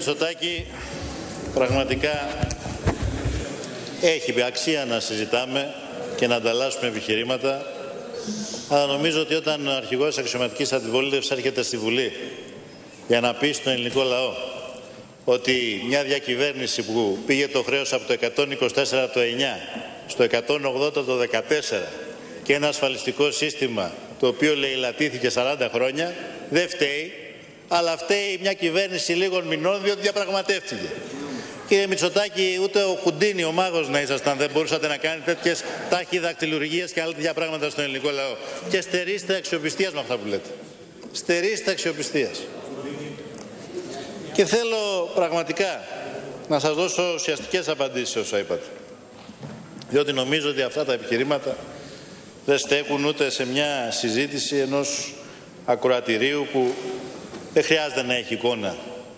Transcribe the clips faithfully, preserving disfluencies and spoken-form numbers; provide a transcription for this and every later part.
Μητσοτάκη, πραγματικά έχει αξία να συζητάμε και να ανταλλάσσουμε επιχειρήματα, αλλά νομίζω ότι όταν ο αρχηγός αξιωματικής αντιπολίτευσης έρχεται στη Βουλή για να πει στον ελληνικό λαό ότι μια διακυβέρνηση που πήγε το χρέος από το εκατόν είκοσι τέσσερα το εννιά στο εκατόν ογδόντα το δεκατέσσερα και ένα ασφαλιστικό σύστημα το οποίο λαιλατήθηκε σαράντα χρόνια, δεν φταίει, αλλά φταίει μια κυβέρνηση λίγων μηνών διότι διαπραγματεύτηκε. Κύριε Μητσοτάκη, ούτε ο Χουντίνι, ο μάγος να ήσασταν, δεν μπορούσατε να κάνετε τέτοιες ταχυδακτηλουργίες και άλλα τέτοια πράγματα στον ελληνικό λαό. Και στερείστε αξιοπιστίας με αυτά που λέτε. Στερείστε αξιοπιστίας. Και θέλω πραγματικά να σας δώσω ουσιαστικές απαντήσεις όσα είπατε. Διότι νομίζω ότι αυτά τα επιχειρήματα δεν στέκουν ούτε σε μια συζήτηση ενός ακροατηρίου που δεν χρειάζεται να έχει εικόνα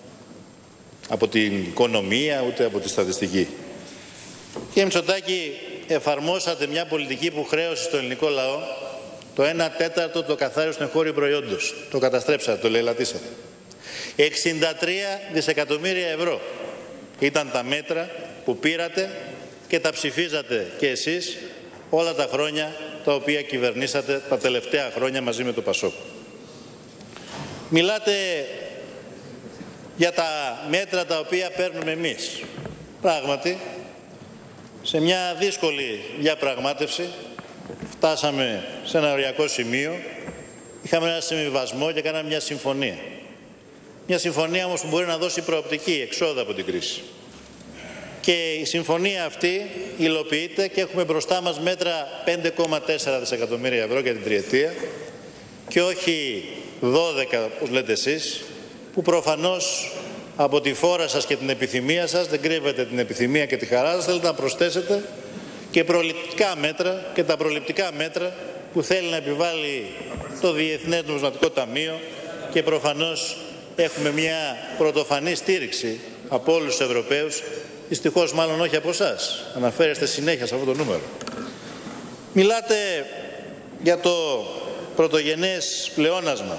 από την οικονομία ούτε από τη στατιστική. Κύριε Μητσοτάκη, εφαρμόσατε μια πολιτική που χρέωσε στο ελληνικό λαό το ένα τέταρτο το καθάριστο εγχώριο προϊόντος. Το καταστρέψατε, το λαιλατίσατε. εξήντα τρία δισεκατομμύρια ευρώ ήταν τα μέτρα που πήρατε και τα ψηφίζατε και εσείς όλα τα χρόνια τα οποία κυβερνήσατε τα τελευταία χρόνια μαζί με το Πασόκ. Μιλάτε για τα μέτρα τα οποία παίρνουμε εμείς. Πράγματι, σε μια δύσκολη διαπραγμάτευση φτάσαμε σε ένα οριακό σημείο, είχαμε ένα συμβιβασμό και κάναμε μια συμφωνία. Μια συμφωνία όμως που μπορεί να δώσει προοπτική εξόδου από την κρίση. Και η συμφωνία αυτή υλοποιείται και έχουμε μπροστά μας μέτρα πέντε κόμμα τέσσερα δισεκατομμύρια ευρώ για την τριετία και όχι δώδεκα, όπως λέτε εσείς, που προφανώς από τη φόρα σας και την επιθυμία σας, δεν κρύβετε την επιθυμία και τη χαρά σας, θέλετε να προσθέσετε και προληπτικά μέτρα και τα προληπτικά μέτρα που θέλει να επιβάλλει το Διεθνές Νομισματικό Ταμείο και προφανώς έχουμε μια πρωτοφανή στήριξη από όλους τους Ευρωπαίους, δυστυχώς μάλλον όχι από εσάς, αναφέρεστε συνέχεια σε αυτό το νούμερο. Μιλάτε για το πρωτογενές πλεόνασμα.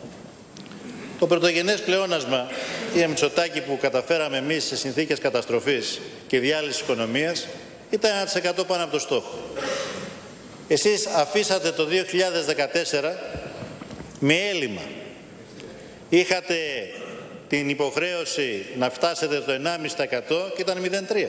Το πρωτογενές πλεόνασμα, κύριε Μητσοτάκη, που καταφέραμε εμείς σε συνθήκες καταστροφής και διάλυσης οικονομίας, ήταν ένα τοις εκατό πάνω από το στόχο. Εσείς αφήσατε το δύο χιλιάδες δεκατέσσερα με έλλειμμα. Είχατε την υποχρέωση να φτάσετε το ενάμιση τοις εκατό και ήταν μηδέν κόμμα τρία.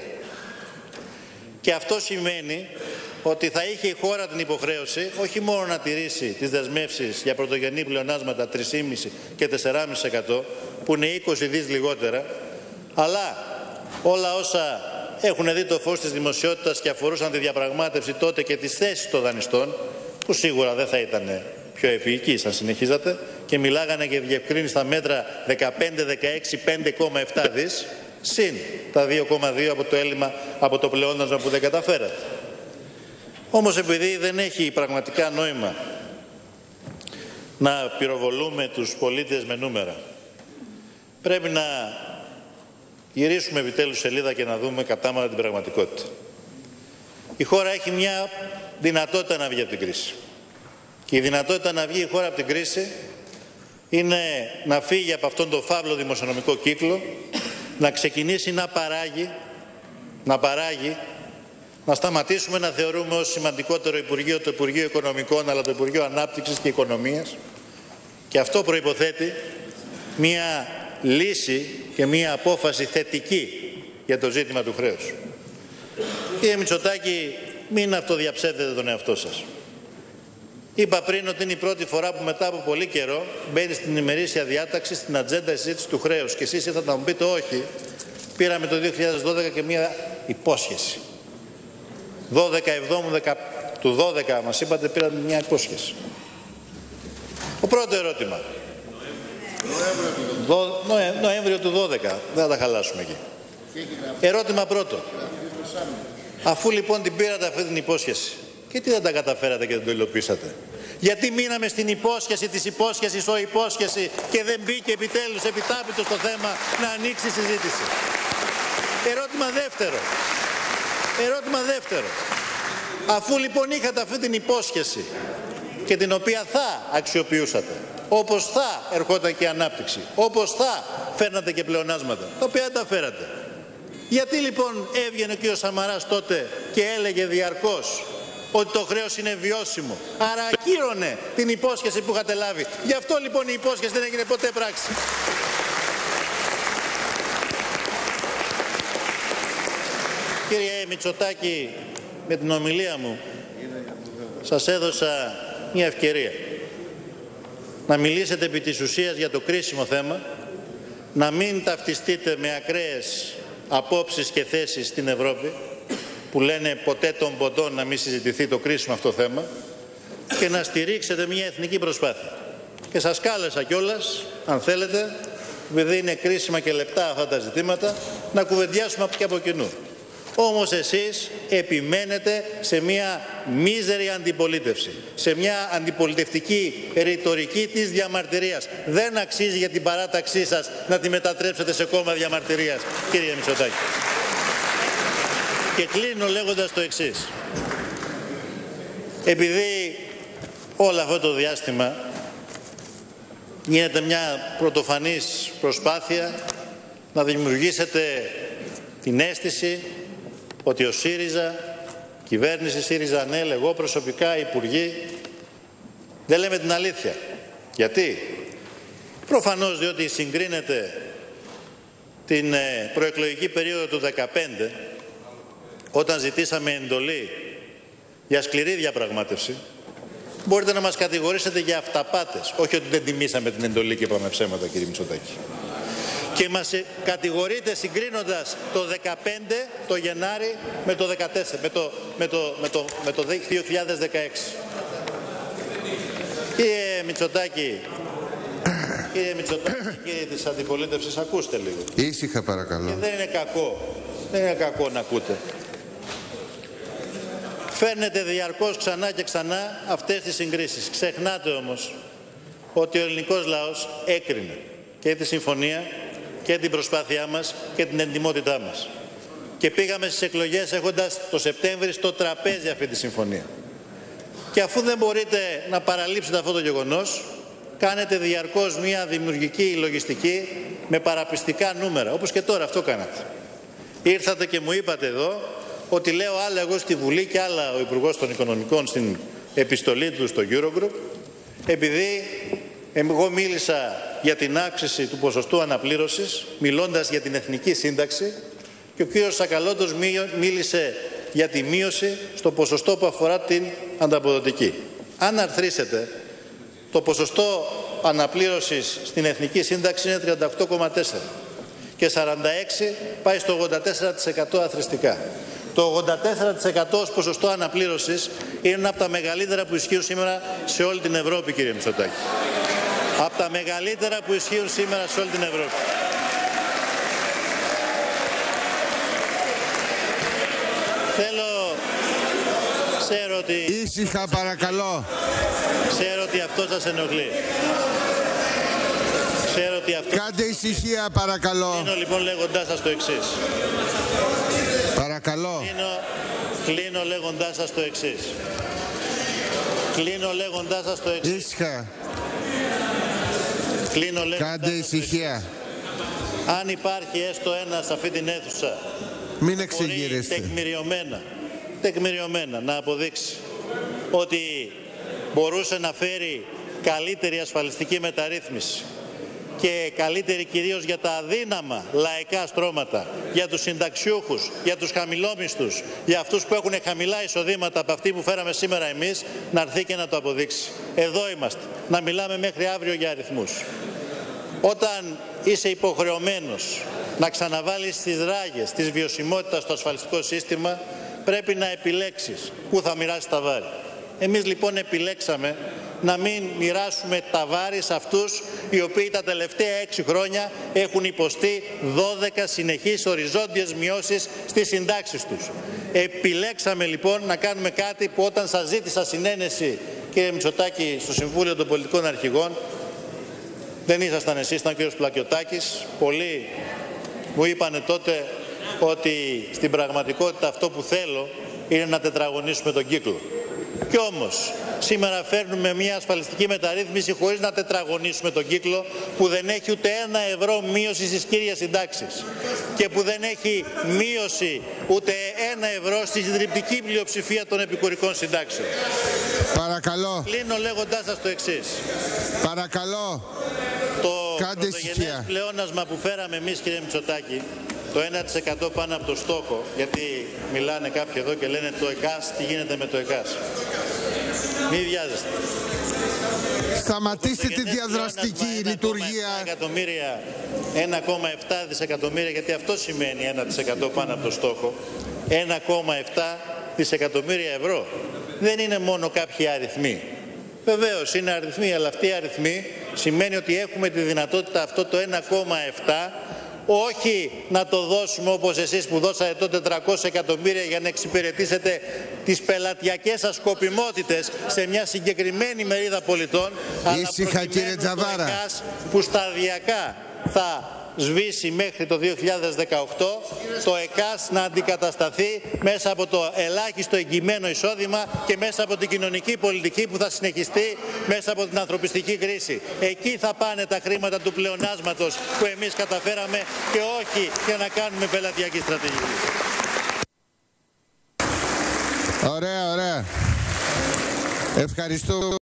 Και αυτό σημαίνει ότι θα είχε η χώρα την υποχρέωση όχι μόνο να τηρήσει τις δεσμεύσεις για πρωτογενή πλεονάσματα τρία κόμμα πέντε και τέσσερα κόμμα πέντε τοις εκατό, που είναι είκοσι δις λιγότερα, αλλά όλα όσα έχουν δει το φως της δημοσιότητας και αφορούσαν τη διαπραγμάτευση τότε και τις θέσεις των δανειστών, που σίγουρα δεν θα ήταν πιο επίκης αν συνεχίζατε, και μιλάγανε και διευκρίνηση στα μέτρα δεκαπέντε δεκαέξι πέντε κόμμα επτά δις, συν τα δύο κόμμα δύο από το έλλειμμα, από το πλεόνασμα που δεν καταφέρατε. Όμως επειδή δεν έχει πραγματικά νόημα να πυροβολούμε τους πολίτες με νούμερα, πρέπει να γυρίσουμε επιτέλους σελίδα και να δούμε κατάματα την πραγματικότητα. Η χώρα έχει μια δυνατότητα να βγει από την κρίση. Και η δυνατότητα να βγει η χώρα από την κρίση είναι να φύγει από αυτόν τον φαύλο δημοσιονομικό κύκλο, να ξεκινήσει να παράγει, να παράγει, να σταματήσουμε να θεωρούμε ως σημαντικότερο Υπουργείο το Υπουργείο Οικονομικών, αλλά το Υπουργείο Ανάπτυξης και Οικονομίας. Και αυτό προϋποθέτει μία λύση και μία απόφαση θετική για το ζήτημα του χρέους. Κύριε Μητσοτάκη, μην αυτοδιαψεύδετε τον εαυτό σας. Είπα πριν ότι είναι η πρώτη φορά που μετά από πολύ καιρό μπαίνει στην ημερήσια διάταξη, στην ατζέντα η συζήτηση του χρέους. Και εσείς ήρθατε να μου πείτε όχι. Πήραμε το δύο χιλιάδες δώδεκα και μία υπόσχεση. δώδεκα εβδόμου του δώδεκα μας είπατε, πήραμε μια υπόσχεση. Το πρώτο ερώτημα. Νοέμβριο, Νοέμβριο του δώδεκα. Δεν θα τα χαλάσουμε εκεί. Ερώτημα πρώτο. Αφού λοιπόν την πήρατε αυτή την υπόσχεση, και τι δεν τα καταφέρατε και δεν το υλοποιήσατε? Γιατί μείναμε στην υπόσχεση της υπόσχεσης ο υπόσχεση και δεν μπήκε επιτέλους επιτάπητο στο θέμα να ανοίξει η συζήτηση? Ερώτημα δεύτερο. Ερώτημα δεύτερο. Αφού λοιπόν είχατε αυτή την υπόσχεση και την οποία θα αξιοποιούσατε, όπως θα ερχόταν και η ανάπτυξη, όπως θα φέρνατε και πλεονάσματα, τα οποία δεν τα φέρατε. Γιατί λοιπόν έβγαινε ο κ. Σαμαράς τότε και έλεγε διαρκώς ότι το χρέος είναι βιώσιμο, άρα ακύρωνε την υπόσχεση που είχατε λάβει. Γι' αυτό λοιπόν η υπόσχεση δεν έγινε ποτέ πράξη. Κύριε Μητσοτάκη, με την ομιλία μου σας έδωσα μια ευκαιρία να μιλήσετε επί της ουσίας για το κρίσιμο θέμα, να μην ταυτιστείτε με ακραίες απόψεις και θέσεις στην Ευρώπη που λένε ποτέ των ποτών να μην συζητηθεί το κρίσιμο αυτό θέμα και να στηρίξετε μια εθνική προσπάθεια. Και σας κάλεσα κιόλας, αν θέλετε, επειδή είναι κρίσιμα και λεπτά αυτά τα ζητήματα, να κουβεντιάσουμε και από κοινού. Όμως εσείς επιμένετε σε μια μίζερη αντιπολίτευση, σε μια αντιπολιτευτική ρητορική της διαμαρτυρίας. Δεν αξίζει για την παράταξή σας να τη μετατρέψετε σε κόμμα διαμαρτυρίας, κύριε Μητσοτάκη. Και κλείνω λέγοντας το εξής. Επειδή όλο αυτό το διάστημα γίνεται μια πρωτοφανής προσπάθεια να δημιουργήσετε την αίσθηση ότι ο ΣΥΡΙΖΑ, κυβέρνηση ΣΥΡΙΖΑ ΑΝΕΛ, εγώ προσωπικά, υπουργοί, δεν λέμε την αλήθεια. Γιατί? Προφανώς διότι συγκρίνεται την προεκλογική περίοδο του δεκαπέντε, όταν ζητήσαμε εντολή για σκληρή διαπραγμάτευση, μπορείτε να μας κατηγορήσετε για αυταπάτες. Όχι ότι δεν τιμήσαμε την εντολή και είπαμε ψέματα, κύριε Μητσοτάκη. Και μας κατηγορείτε συγκρίνοντας το δεκαπέντε, το Γενάρη, με το δεκατέσσερα, με το, με το, με το, με το δύο χιλιάδες δεκαέξι. Κύριε Μητσοτάκη, κύριε Μητσοτάκη, κύριε της αντιπολίτευσης, ακούστε λίγο. Ήσυχα παρακαλώ. Και δεν είναι κακό, δεν είναι κακό να ακούτε. Φέρνετε διαρκώς ξανά και ξανά αυτές τις συγκρίσεις. Ξεχνάτε όμως ότι ο ελληνικός λαός έκρινε και τη συμφωνία και την προσπάθειά μας και την εντιμότητά μας. Και πήγαμε στις εκλογές έχοντας το Σεπτέμβρη στο τραπέζι αυτή τη συμφωνία. Και αφού δεν μπορείτε να παραλείψετε αυτό το γεγονός, κάνετε διαρκώς μια δημιουργική λογιστική με παραπιστικά νούμερα, όπως και τώρα αυτό κάνατε. Ήρθατε και μου είπατε εδώ ότι λέω άλλα εγώ στη Βουλή και άλλα ο Υπουργός των Οικονομικών στην επιστολή του στο Eurogroup, επειδή εγώ μίλησα για την αύξηση του ποσοστού αναπλήρωσης, μιλώντας για την εθνική σύνταξη, και ο κύριος Σακαλώτος μίλησε για τη μείωση στο ποσοστό που αφορά την ανταποδοτική. Αν αρθρίσετε, το ποσοστό αναπλήρωσης στην εθνική σύνταξη είναι τριάντα οκτώ κόμμα τέσσερα και σαράντα έξι τοις εκατό πάει στο ογδόντα τέσσερα τοις εκατό αθρηστικά. Το ογδόντα τέσσερα τοις εκατό ως ποσοστό αναπλήρωσης είναι ένα από τα μεγαλύτερα που ισχύουν σήμερα σε όλη την Ευρώπη, κύριε Μητσοτάκη. Από τα μεγαλύτερα που ισχύουν σήμερα σε όλη την Ευρώπη. Θέλω, ξέρω ότι... Ήσυχα παρακαλώ. Ξέρω ότι αυτό σας ενοχλεί. Ξέρω ότι αυτό... Κάντε ησυχία παρακαλώ. Κλείνω λοιπόν λέγοντάς σας το εξής. Παρακαλώ. Κλείνω, κλείνω λέγοντάς σας το εξής. Κλείνω λέγοντάς σας το εξής. Ήσυχα. Κλείνω λέγοντάς Κάντε ησυχία. Αν υπάρχει έστω ένα σε αυτή την αίθουσα, Μην μπορεί εξεγείρεστε. τεκμηριωμένα, τεκμηριωμένα να αποδείξει ότι μπορούσε να φέρει καλύτερη ασφαλιστική μεταρρύθμιση και καλύτερη κυρίως για τα αδύναμα λαϊκά στρώματα, για τους συνταξιούχους, για τους χαμηλόμισθους, για αυτούς που έχουν χαμηλά εισοδήματα από αυτή που φέραμε σήμερα εμείς, να έρθει και να το αποδείξει. Εδώ είμαστε, να μιλάμε μέχρι αύριο για αριθμούς. Όταν είσαι υποχρεωμένος να ξαναβάλεις τις ράγες της βιωσιμότητας στο ασφαλιστικό σύστημα, πρέπει να επιλέξεις πού θα μοιράσεις τα βάρη. Εμείς λοιπόν επιλέξαμε να μην μοιράσουμε τα βάρη σε αυτούς οι οποίοι τα τελευταία έξι χρόνια έχουν υποστεί δώδεκα συνεχείς οριζόντιες μειώσεις στις συντάξεις τους. Επιλέξαμε λοιπόν να κάνουμε κάτι που όταν σας ζήτησα συνένεση, κύριε Μητσοτάκη, στο Συμβούλιο των Πολιτικών Αρχηγών, δεν ήσασταν εσείς, ήταν ο κύριος Πλακιωτάκης. Πολλοί μου είπανε τότε ότι στην πραγματικότητα αυτό που θέλω είναι να τετραγωνίσουμε τον κύκλο. Κι όμως σήμερα φέρνουμε μια ασφαλιστική μεταρρύθμιση χωρίς να τετραγωνίσουμε τον κύκλο, που δεν έχει ούτε ένα ευρώ μείωση στις κύριες συντάξεις και που δεν έχει μείωση ούτε ένα ευρώ στη συντριπτική πλειοψηφία των επικουρικών συντάξεων. Παρακαλώ. Κλείνω λέγοντάς σας το εξής. Παρακαλώ. Το Κάντε πρωτογενές ησυχία. πλεόνασμα που φέραμε εμείς, κύριε Μητσοτάκη, το ένα τοις εκατό πάνω από το στόχο, γιατί μιλάνε κάποιοι εδώ και λένε το ΕΚΑΣ, τι γίνεται με το ΕΚΑΣ. Μη βιάζεστε. Σταματήστε τη διαδραστική λειτουργία. ένα κόμμα επτά δισεκατομμύρια, γιατί αυτό σημαίνει ένα τοις εκατό πάνω από το στόχο. ένα κόμμα επτά δισεκατομμύρια ευρώ. Δεν είναι μόνο κάποιοι αριθμοί. Βεβαίως είναι αριθμοί, αλλά αυτοί οι αριθμοί σημαίνει ότι έχουμε τη δυνατότητα αυτό το ένα κόμμα επτά όχι να το δώσουμε όπως εσείς που δώσατε το τετρακόσια εκατομμύρια για να εξυπηρετήσετε τις πελατειακές σας σκοπιμότητες σε μια συγκεκριμένη μερίδα πολιτών, Ήσυχα, αλλά κύριε Τζαβάρα. το ΕΚΑΣ που σταδιακά θα σβήσει μέχρι το δύο χιλιάδες δεκαοκτώ, το ΕΚΑΣ να αντικατασταθεί μέσα από το ελάχιστο εγγυημένο εισόδημα και μέσα από την κοινωνική πολιτική που θα συνεχιστεί μέσα από την ανθρωπιστική κρίση. Εκεί θα πάνε τα χρήματα του πλεονάσματος που εμείς καταφέραμε και όχι για να κάνουμε πελατειακή στρατηγική. Ωραία, ωραία. Ευχαριστώ.